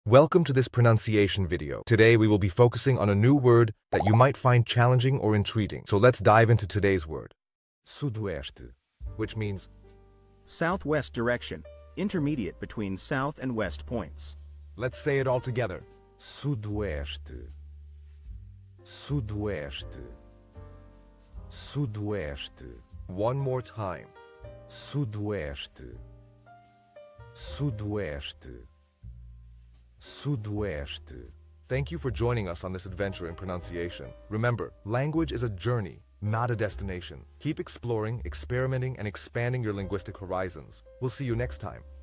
Welcome to this pronunciation video. Today we will be focusing on a new word that you might find challenging or intriguing. So let's dive into today's word. Sudoeste. Which means Southwest direction, intermediate between south and west points. let's say it all together. Sudoeste. Sudoeste. Sudoeste. One more time. Sudoeste. Sudoeste. Sudoeste. Thank you for joining us on this adventure in pronunciation. Remember, language is a journey, not a destination. Keep exploring, experimenting, and expanding your linguistic horizons. We'll see you next time.